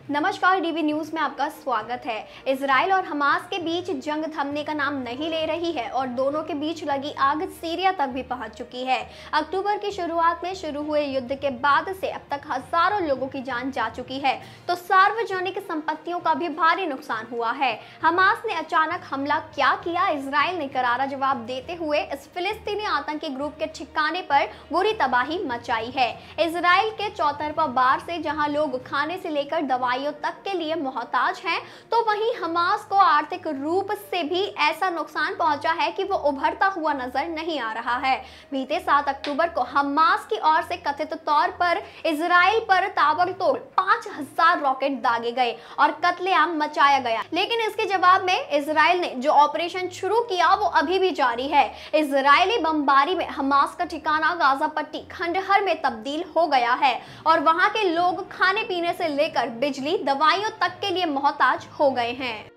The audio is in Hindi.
नमस्कार, डीवी न्यूज में आपका स्वागत है। इजराइल और हमास के बीच जंग थमने का नाम नहीं ले रही है और दोनों के बीच लगी आग सीरिया तक भी पहुंच चुकी है। अक्टूबर की शुरुआत में शुरू हुए युद्ध के बाद से अब तक हजारों लोगों की जान जा चुकी है, तो सार्वजनिक संपत्तियों का भी भारी नुकसान हुआ है। हमास ने अचानक हमला क्या किया? इजराइल ने करारा जवाब देते हुए इस फिलिस्तीनी आतंकी ग्रुप के ठिकाने पर बुरी तबाही मचाई है। इजराइल के चौतरफा बार से जहां लोग खाने से लेकर दवाइयों तक के लिए मोहताज हैं, तो वहीं हमास को आर्थिक रूप से भी ऐसा नुकसान पहुंचा है कि वो उभरता हुआ नजर नहीं आ रहा है। बीते 7 अक्टूबर को हमास की ओर से कथित तौर पर इजराइल पर ताबड़तोड़ 5000 रॉकेट दागे गए और कत्लेआम मचाया गया, लेकिन इसके जवाब में इजराइल ने जो ऑपरेशन शुरू किया वो अभी भी जारी है। इजरायली बमबारी में हमास का ठिकाना गाजा पट्टी खंडहर में तब्दील हो गया है और वहां के लोग खाने पीने से लेकर बिजली, दवाइयों तक के लिए मोहताज हो गए हैं।